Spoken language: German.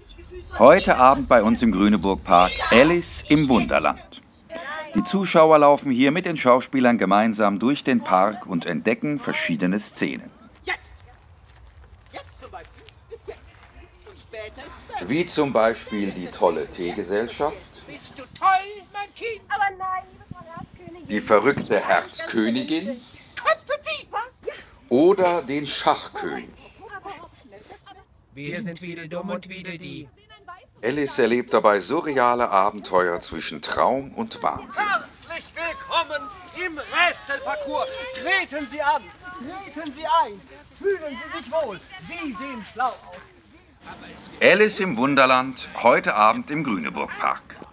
Heute Abend bei uns im Grüneburg-Park Alice im Wunderland. Die Zuschauer laufen hier mit den Schauspielern gemeinsam durch den Park und entdecken verschiedene Szenen. Jetzt zum Beispiel ist jetzt. Und später ist später. Wie zum Beispiel die tolle Teegesellschaft, Bist du toll, mein Kind? Aber nein, liebe Frau Herzkönigin. die verrückte Herzkönigin Köpfe die! Was? oder den Schachkönig. Wir sind Tweedledum und Tweedledee. Alice erlebt dabei surreale Abenteuer zwischen Traum und Wahnsinn. Herzlich willkommen im Rätselparcours. Treten Sie an, treten Sie ein, fühlen Sie sich wohl. Sie sehen schlau aus. Alice im Wunderland, heute Abend im Grüneburg-Park.